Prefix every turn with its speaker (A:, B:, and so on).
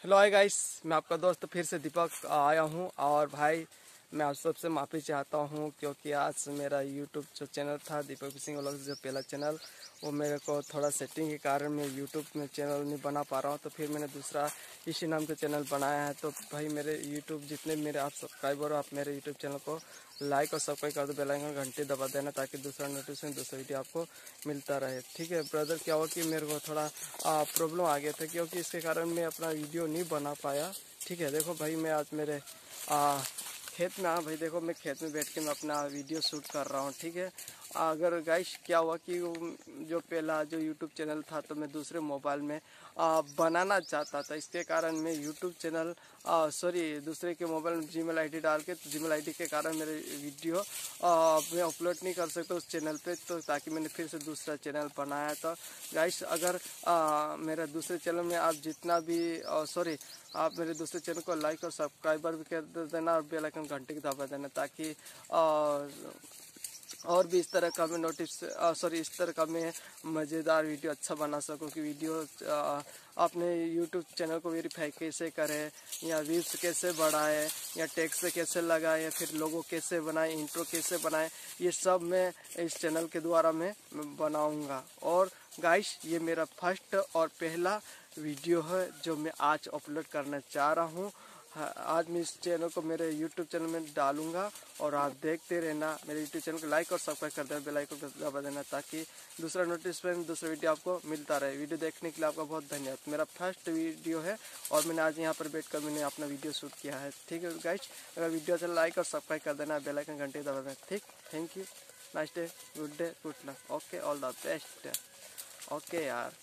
A: Hello hi guys, मैं आपका दोस्त फिर से दीपक आया हूँ। और भाई मैं आप सबसे माफ़ी चाहता हूँ क्योंकि आज मेरा यूट्यूब जो चैनल था दीपक फिशिंग व्लॉग्स, जो पहला चैनल, वो मेरे को थोड़ा सेटिंग के कारण मैं यूट्यूब में चैनल नहीं बना पा रहा हूँ। तो फिर मैंने दूसरा इसी नाम का चैनल बनाया है। तो भाई मेरे यूट्यूब जितने मेरे आप सब्सक्राइबर हो, आप मेरे यूट्यूब चैनल को लाइक और सब्सक्राइब कर दो, बेल आइकन घंटी दबा देना ताकि दूसरा नोटिफिकेशन दूसरा वीडियो आपको मिलता रहे। ठीक है ब्रदर, क्या हुआ कि मेरे को थोड़ा प्रॉब्लम आ गया था क्योंकि इसके कारण मैं अपना वीडियो नहीं बना पाया। ठीक है, देखो भाई मैं आज मेरे खेत में भाई देखो मैं खेत में बैठ के मैं अपना वीडियो शूट कर रहा हूँ। ठीक है, अगर गाइस क्या हुआ कि जो पहला जो यूट्यूब चैनल था तो मैं दूसरे मोबाइल में बनाना चाहता था। इसके कारण मैं यूट्यूब चैनल दूसरे के मोबाइल में जीमेल आईडी डाल के, तो जीमेल आईडी के कारण मेरे वीडियो मैं अपलोड नहीं कर सकता उस चैनल पे। तो ताकि मैंने फिर से दूसरा चैनल बनाया। तो गाइस अगर मेरा दूसरे चैनल में आप जितना भी आप मेरे दूसरे चैनल को लाइक और सब्सक्राइबर भी कर देना और बेल आइकन घंटे की दबा देना ताकि और भी इस तरह का मैं इस तरह का मैं मज़ेदार वीडियो अच्छा बना सकूं कि वीडियो अपने यूट्यूब चैनल को वेरीफाई कैसे करें, या व्यूज़ कैसे बढ़ाए, या टेक्स्ट कैसे लगाए, या फिर लोगो कैसे बनाए, इंट्रो कैसे बनाए, ये सब मैं इस चैनल के द्वारा मैं बनाऊंगा। और गाइस ये मेरा फर्स्ट और पहला वीडियो है जो मैं आज अपलोड करना चाह रहा हूँ। आज मैं इस चैनल को मेरे YouTube चैनल में डालूंगा और आप देखते रहना। मेरे YouTube चैनल को लाइक और सब्सक्राइब कर देना, बेल आइकन को दबा देना ताकि दूसरा नोटिफिकेशन दूसरा वीडियो आपको मिलता रहे। वीडियो देखने के लिए आपका बहुत धन्यवाद। मेरा फर्स्ट वीडियो है और मैंने आज यहाँ पर बैठकर मैंने अपना वीडियो शूट किया है। ठीक है गाइस, अगर वीडियो अच्छा लाइक और सब्सक्राइब कर देना, बेल आइकन घंटे दबा देना। ठीक, thank you, nice day, good luck, okay, all the best. Okay यार।